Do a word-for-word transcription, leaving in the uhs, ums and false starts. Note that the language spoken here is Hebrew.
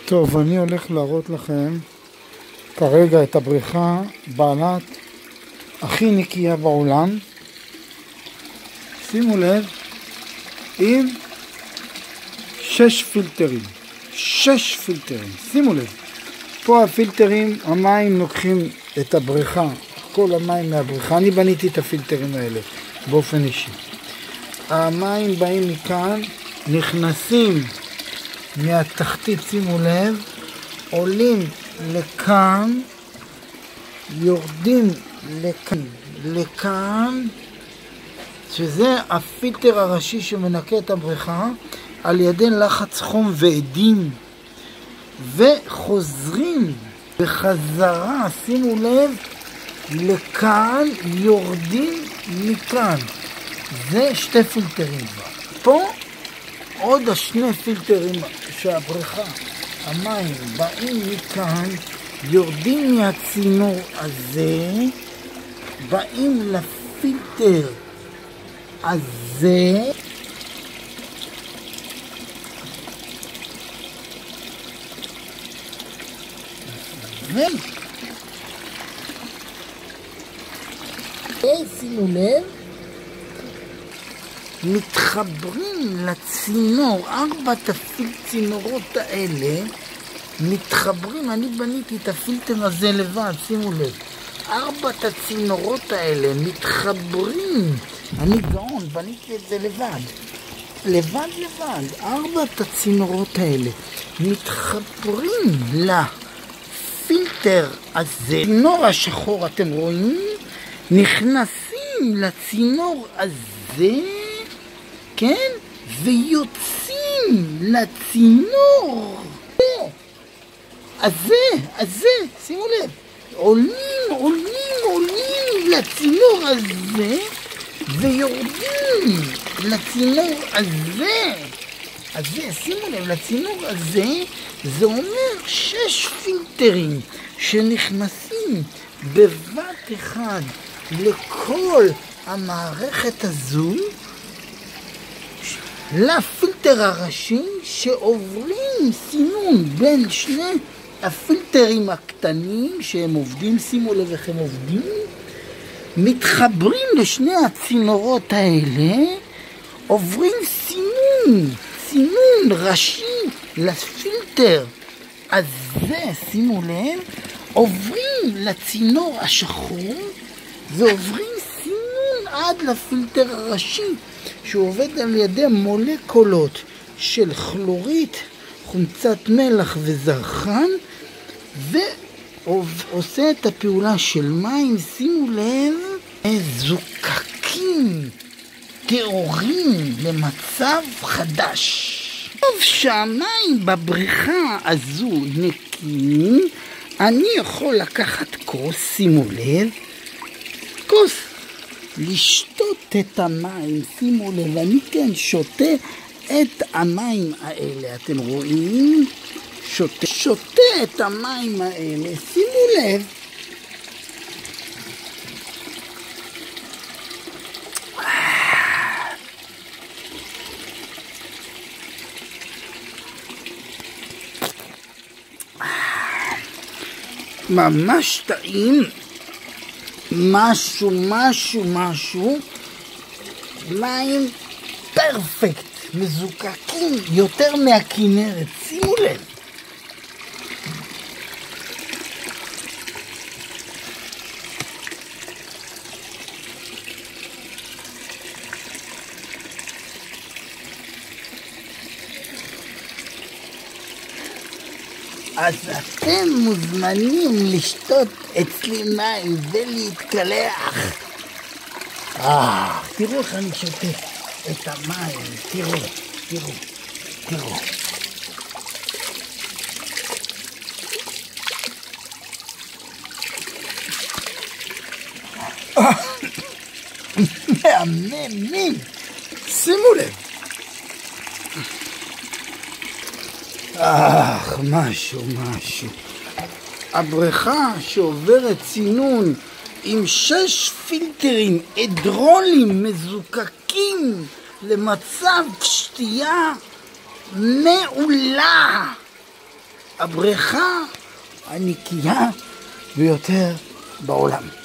טוב, אני הולך להראות לכם כרגע את הבריכה בעלת הכי נקייה בעולם. שימו לב, עם שש פילטרים. שש פילטרים, שימו לב. פה הפילטרים, המים לוקחים את הבריכה, כל המים מהבריכה. אני בניתי את הפילטרים האלה באופן אישי. המים באים מכאן, נכנסים מהתחתית, שימו לב, עולים לכאן, יורדים לכאן, לכאן, שזה הפילטר הראשי שמנקה את הבריכה על ידי לחץ חום ועדים, וחוזרים בחזרה, שימו לב, לכאן, יורדים מכאן. זה שתי פילטרים. פה עוד השני פילטרים שהבריכה, המים באים מכאן, יורדים מהצינור הזה, באים לפילטר הזה, ושימו לב, מתחברים לצינור, ארבעת הצינורות האלה מתחברים. אני בניתי את הפילטר הזה לבד, שימו לב, ארבעת הצינורות האלה מתחברים, אני גאון, בניתי את זה לבד, לבד לבד, ארבעת הצינורות האלה מתחברים לפילטר הזה. צינור השחור, אתם רואים, נכנסים לצינור הזה, כן? ויוצאים לצינור הזה, הזה, שימו לב, עולים, עולים, עולים לצינור הזה, ויורדים לצינור הזה, הזה, שימו לב, לצינור הזה. זה אומר שש פילטרים שנכנסים בבת אחד לכל המערכת הזו, לפילטר הראשי, שעוברים סינון בין שני הפילטרים הקטנים שהם עובדים, שימו לב איך הם עובדים, מתחברים לשני הצינורות האלה, עוברים סינון, סינון ראשי לפילטר הזה, שימו לב, עוברים לצינור השחור ועוברים סינון עד לפילטר הראשי, שהוא עובד על ידי מולקולות של כלורית, חומצת מלח וזרחן, ועושה את הפעולה של מים, שימו לב, זוקקים טהורים למצב חדש. טוב, שהמים בבריכה הזו נקיים, אני יכול לקחת כוס, שימו לב, כוס, לשתות את המים, שימו לב, אני כן שותה את המים האלה, אתם רואים? שותה, שותה את המים האלה, שימו לב. ממש טעים, משהו, משהו, משהו, מים פרפקט, מזוקקים יותר מהכינרת, שימו לב. אז אתם מוזמנים לשתות אצלי מים ולהתקלח. אה, תראו איך אני שותה את המים, תראו, תראו, תראו. מהממים, שימו לב. אך, משהו, משהו. הבריכה שעוברת צינון עם שש פילטרים הידרוליים מזוקקים למצב שתייה מעולה. הבריכה הנקייה ביותר בעולם.